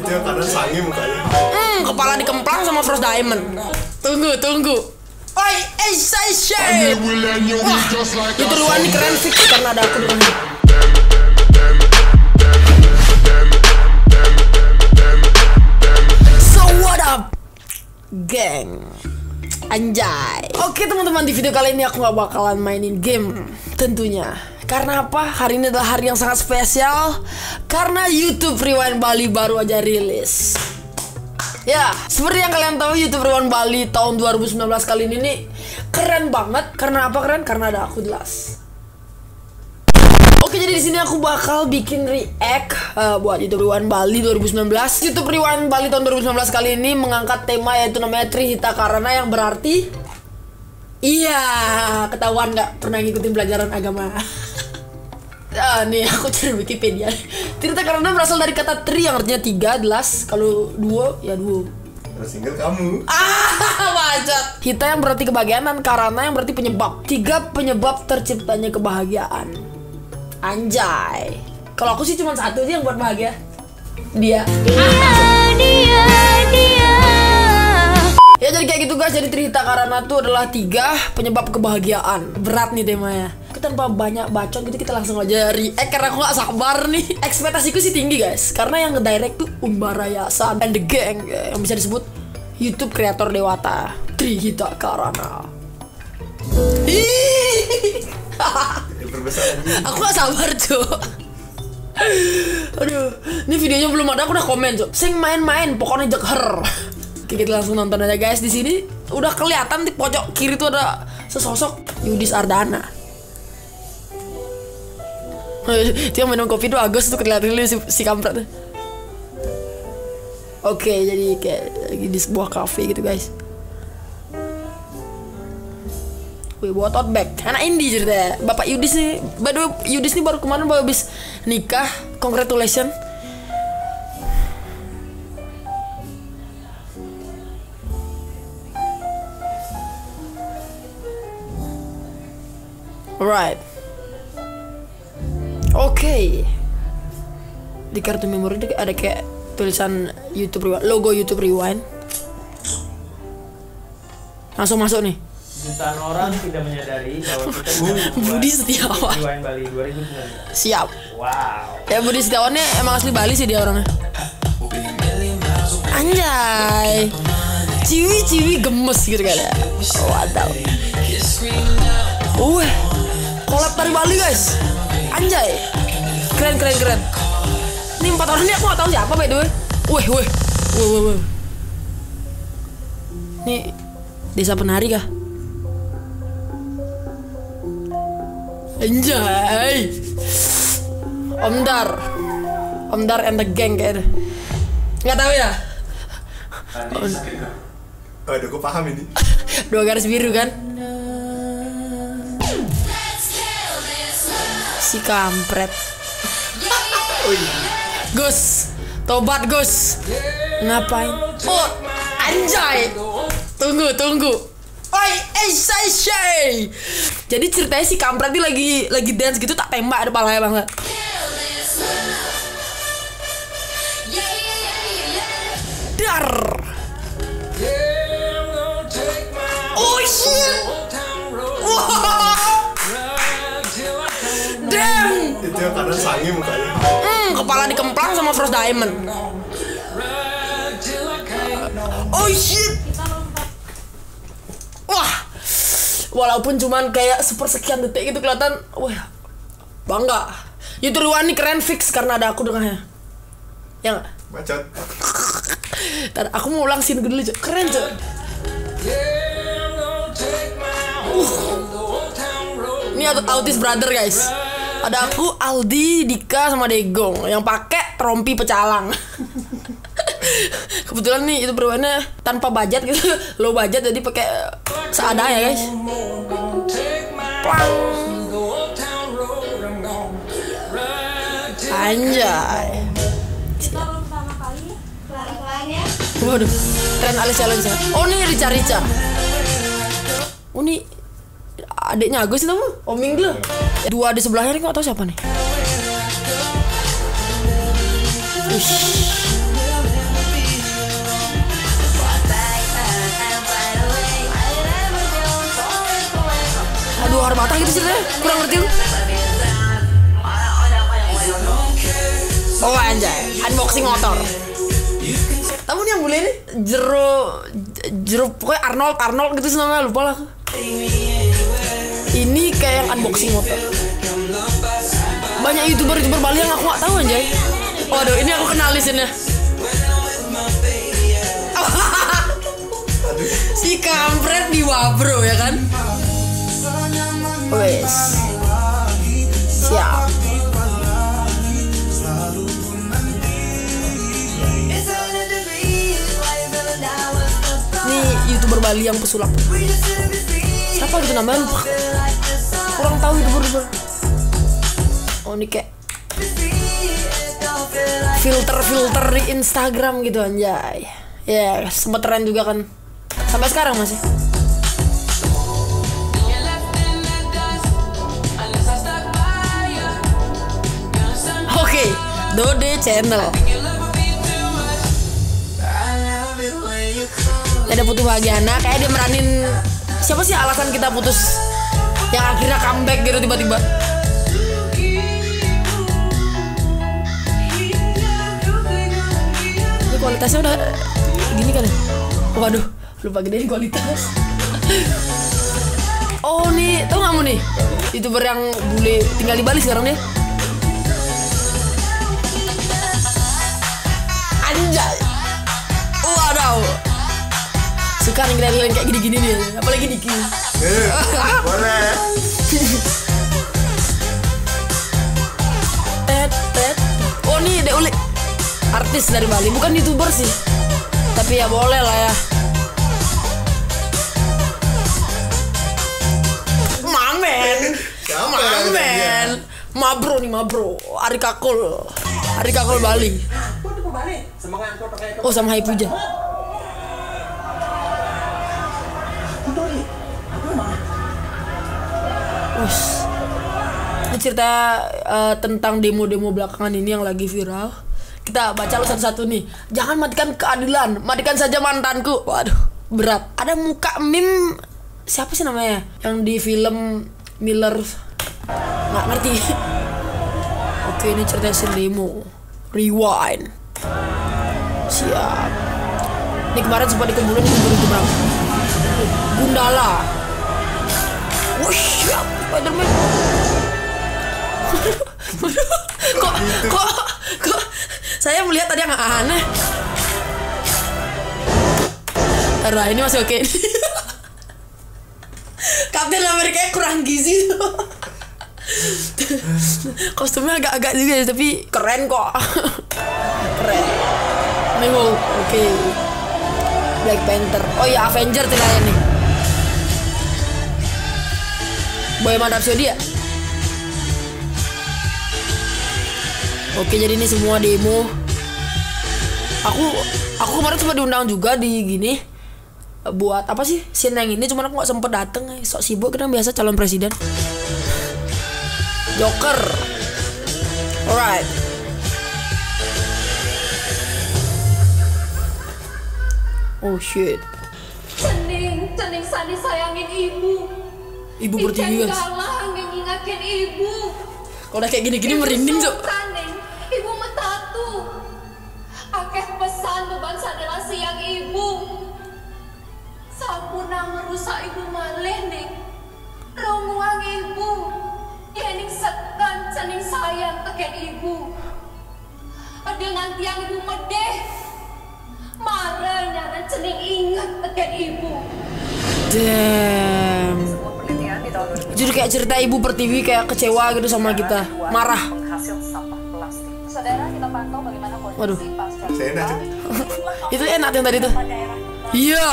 Itu yang kanan sange mukanya. Kepala dikemplang sama Frost Diamond. Tunggu. Oi, say. Wah, itu Ruan nih keren fix karena ada aku di depan. So what up, geng? Anjay. Oke teman-teman, di video kali ini aku gak bakalan mainin game tentunya. Karena apa? Hari ini adalah hari yang sangat spesial. Karena YouTube Rewind Bali baru aja rilis. Ya, seperti yang kalian tahu, YouTube Rewind Bali tahun 2019 kali ini nih keren banget. Karena apa keren? Karena ada aku jelas. Oke, jadi di sini aku bakal bikin react buat YouTube Rewind Bali 2019. YouTube Rewind Bali tahun 2019 kali ini mengangkat tema yaitu namanya Trihita Karana, yang berarti iya, ketahuan nggak pernah ngikutin pelajaran agama. Nih aku cari Wikipedia. Trihita Karana berasal dari kata tri yang artinya 3 adalah, kalau duo ya duo. Single kamu. Wajat. Hita yang berarti kebahagiaan dan Karana yang berarti penyebab. 3 penyebab terciptanya kebahagiaan. Anjay. Kalau aku sih cuma satu aja yang buat bahagia. Dia. Ya jadi kayak gitu guys. Jadi Trihita Karana tuh adalah 3 penyebab kebahagiaan. Berat nih temanya. Tanpa banyak bacot gitu kita langsung aja react karena aku gak sabar nih. Ekspektasiku sih tinggi guys, karena yang ngedirect tuh Umbara Yasan and the gang, yang bisa disebut YouTube kreator dewata Trihita Karana. Aku gak sabar cuy. Aduh, ini videonya belum ada, aku udah komen cuy. Sing main-main, pokoknya jekher. Oke, kita langsung nonton aja guys. Di sini udah kelihatan di pojok kiri tuh ada sesosok Yudis Ardana. Dia minum kopi tuh Agus tuh kelihatan dulu si kampret. Oke, jadi kayak lagi di sebuah cafe gitu guys. Wih, buat tote bag. Anak indie ceritanya. Bapak Yudis nih, by the way, Yudis nih baru kemarin baru habis nikah. Congratulations. Alright. Oke. Di kartu memori itu ada kayak tulisan YouTube Rewind, logo YouTube Rewind. Langsung masuk nih. Jutaan orang tidak menyadari bahwa kita Budi Setiawan. Rewind Bali 2019. Siap. Wow. Ya Budi Setiawan nih emang asli Bali sih dia orangnya. Anjay. Ciwi gemes gitu kan ya. Waduh. Collab dari Bali guys. Anjay, keren. Ini 4 orang ini aku gak tahu siapa by the way. Wih. Ini Desa Penari kah? Anjay. Om Dar and the gang kayaknya. Nggak tahu ya. Aduh, aku paham ini. 2 garis biru kan? Si kampret. Gus, tobat Gus. Ngapain? Oh, anjay. Tunggu. Oi, say. Jadi ceritanya si kampret ini lagi dance gitu, tak tembak ada palanya banget. Dar. Oh shit. Wow. Damn. Itu yang kanan sange mukanya. Kepala dikemplang sama Frost Diamond. Oh shit. Wah. Walaupun cuman kayak sepersekian detik gitu kelihatan, wah, bangga. YouTube Rewind ini keren fix karena ada aku dengannya. Ya nggak? Bacot. Ntar aku mau ulang scene dulu cuy. Keren cuy. Ini Autis Brother guys. Ada aku, Aldi, Dika sama Degong yang pakai rompi pecalang. Kebetulan nih itu berwarna tanpa budget gitu, low budget, jadi pakai seadanya guys. Plang. Anjay. Waduh, tren alis challenge. Oh ini Rica. Oh ini adiknya Agus itu, Om Mingle. 2 di sebelahnya ini nggak tahu siapa nih. terbata gitu ceritanya, kurang ngerti lu. Oh anjay, unboxing motor. Kamu nih yang bule ini Jero pokoknya Arnold gitu sih namanya, lupa lah. Ini kayak yang unboxing motor. Banyak youtuber Bali yang aku gak tahu anjay. Waduh, ini aku kenal di sini. Si kampret di Wabro ya kan? Wes. Siap. Ini youtuber Bali yang pesulap. Siapa gitu namanya lupa. Kurang tahu youtuber. Oh ini kayak filter di Instagram gitu anjay. Ya sempet tren juga kan. Sampai sekarang masih. Oke, Dode Channel. Ada Putu Bahagiana, kayak dia meranin siapa sih alasan kita putus yang akhirnya comeback gitu tiba-tiba. Ini kualitasnya udah gini kan ya? Waduh, lupa gedein kualitas. Oh nih, tau gak kamu nih? YouTuber yang bule tinggal di Bali sekarang dia. Anjay. Waduh. Suka nih ngeliat kayak gini-gini nih, apalagi Niki. Boleh. Oh nih Dek Ulik, artis dari Bali, bukan YouTuber sih. Tapi ya boleh lah ya. Mamen. Mabro nih Mabro. Ari Kakul Bali. Oh sama Hai Puja. Ini cerita tentang demo-demo belakangan ini yang lagi viral. Kita baca lu satu-satu nih. Jangan matikan keadilan, matikan saja mantanku. Waduh, berat. Ada muka meme siapa sih namanya? Yang di film Miller. Nggak ngerti. Oke, ini cerita si demo. Rewind. Siap. Ini kemarin sempat dikumpulin di itu berapa? Gundala. Wush, siap. Spiderman. kok saya melihat tadi yang aneh. Nah, ini masih oke. Kapten Amerika kurang gizi tuh. Kostumnya agak-agak juga ya, tapi keren kok. Keren. Ini oke. Black Panther. Oh ya, Avenger tilanya nih. Boy Mantap dia. Oke, jadi ini semua demo. Aku kemarin sempat diundang juga di gini. Buat apa sih scene yang ini, cuman aku gak sempet dateng. Sok sibuk kan biasa calon presiden. Joker. Alright. Oh shit. Cening Sani sayangin ibu. Ibu bertiwi guys. Galang ngingatin ibu. Kalau udah kayak gini-gini merinding Cok. Ibu metatu. Akeh pesan beban sadar siang ibu. Sampuna merusak ibu malih ning. Romuang ibu. Yening sekan cening sayang teken ibu. Dengan tiang ibu medeh. Marahnya cening ingat teken ibu. Damn. Jadi kayak cerita ibu pertiwi kayak kecewa gitu sama kita. Marah. Saudara, kita pantau bagaimana kondisi Waduh. pasca. Saya enak. Itu enak yang tadi tuh. Iya.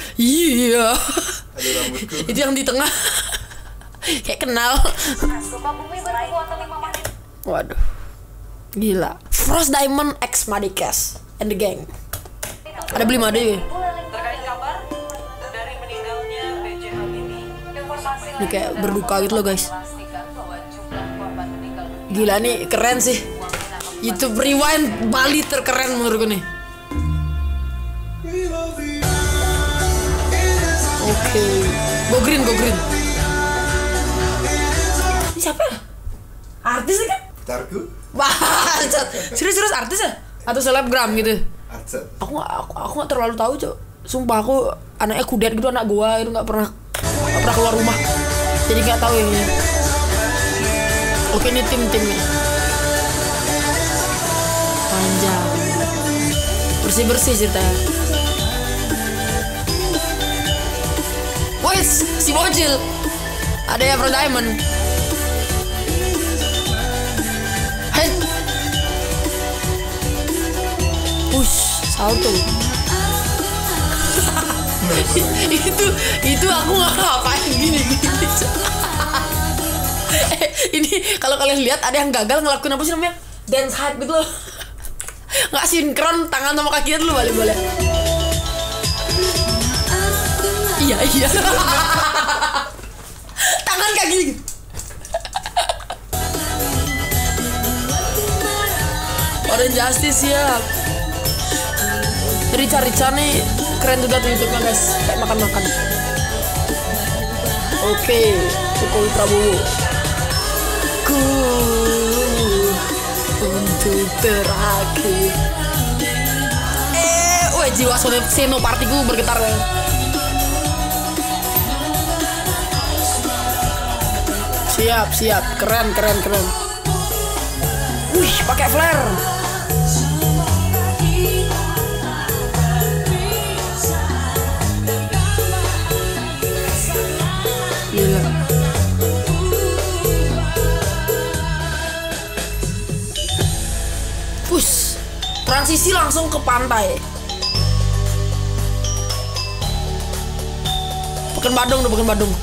Ada rambutku. Itu yang di tengah. Kayak kenal. Sukabumi berkekuatan 5 menit. Waduh. Gila. Frost Diamond X Madikes and the gang. Ada beli made ya? Terkait kabar dari meninggalnya B.J. Habibie, informasi Ini kayak berduka gitu loh guys. memastikan bahwa jumlah korban meninggal Gila nih, keren sih. YouTube Rewind Bali terkeren menurutku nih. Oke. Go green. buatku. Bangsat. Serius artis ya? Atau selebgram gitu? Artis. Aku nggak terlalu tahu, Cok. Sumpah aku anaknya kudet gitu, anak gua itu nggak pernah keluar rumah. Jadi nggak tahu ini. Oke, ini tim-timnya. Panjang. Bersih-bersih ceritanya. Wes, si bocil. Ada yang Afro Diamond. Hei. Push, salto. itu aku nggak ngapain gini. Ini kalau kalian lihat ada yang gagal ngelakuin apa sih namanya? Dance hype gitu loh. Nggak sinkron tangan sama kakinya dulu boleh. Iya. Tangan kaki gitu. Orange Justice siap. Rica nih keren juga tuh YouTube-nya guys, kayak makan-makan. Oke, Jokowi Prabowo. Ku untuk terakhir. Jiwa senopartiku bergetar ya. Siap, keren. Wih, pakai flare. Gila. Push. Transisi langsung ke pantai. Bukan Badung.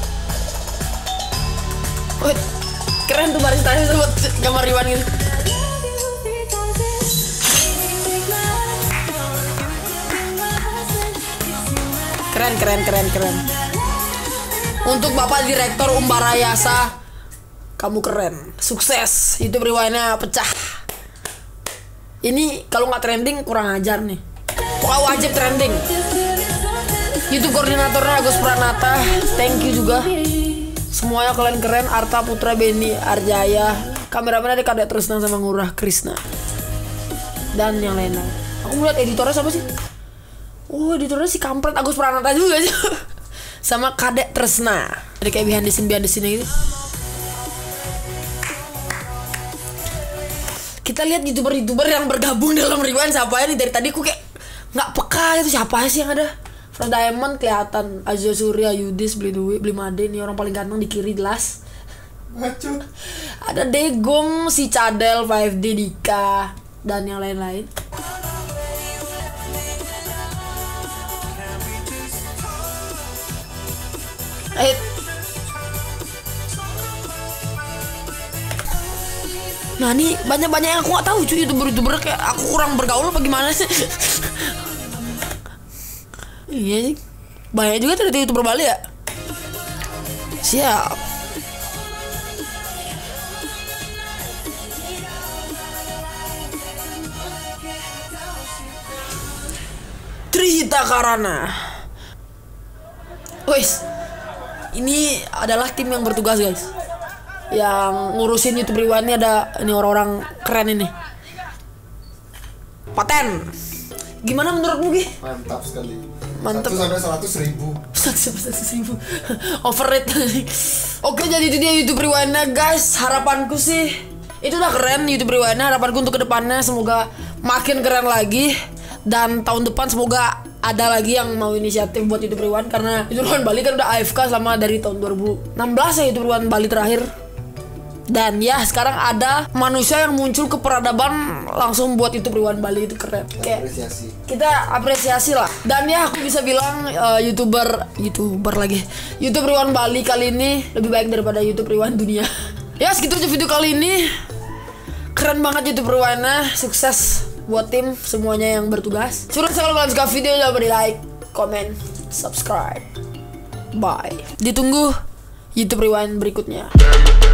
Wih, keren tuh baristanya buat gambar Iwan gitu. Keren. Untuk Bapak Direktur Umbarayasa, kamu keren, sukses. YouTube Rewind-nya pecah. Ini kalau nggak trending kurang ajar nih. Pokoknya wajib trending. YouTube koordinatornya Agus Pranata, thank you juga. Semuanya kalian keren. Arta Putra, Beni Arjaya, kameramen ada Kadek Tresna sama Ngurah Krisna, dan yang lain-lain. Aku melihat editornya siapa sih? Oh, editornya si kampret Agus Pranata juga sih. Sama Kadek Tresna. Jadi kayak behind the scene gitu. Kita lihat youtuber yang bergabung dalam Rewind siapa nih. Dari tadi aku kayak nggak peka itu siapa sih yang ada. Afro Diamond kelihatan, Azza Surya, Yudis, Beli Made, nih orang paling ganteng di kiri jelas. Ngaco. Ada Degong, si Cadel, 5D, Dika, dan yang lain-lain. Nah ini banyak yang aku nggak tahu cuy, youtuber kayak aku kurang bergaul apa gimana sih? Iya sih, banyak juga ternyata youtuber Bali ya. Siap. Trihita Karana. Wes, ini adalah tim yang bertugas guys. Yang ngurusin YouTube Rewind ini ada ini orang-orang keren ini. Paten. Gimana menurutmu Gi? Mantap sekali. Mantap. 1 sampai 100.000. Overrated. Oke, jadi itu dia YouTube Rewind-nya guys. Harapanku sih itu udah keren YouTube Rewind-nya. Harapanku untuk kedepannya semoga makin keren lagi. Dan tahun depan semoga ada lagi yang mau inisiatif buat YouTube Rewind. Karena YouTube Rewind Bali kan udah AFK selama dari tahun 2016 ya YouTube Rewind Bali terakhir. Dan ya sekarang ada manusia yang muncul ke peradaban langsung buat YouTube Rewind Bali, itu keren. Kayak kita apresiasi lah. Dan ya aku bisa bilang YouTube Rewind Bali kali ini lebih baik daripada YouTube Rewind dunia. Ya segitu aja video kali ini. Keren banget YouTube Rewind-nya. Sukses buat tim semuanya yang bertugas. Suruh kalau kalian suka video jangan lupa di like, comment, subscribe. Bye. Ditunggu YouTube Rewind berikutnya.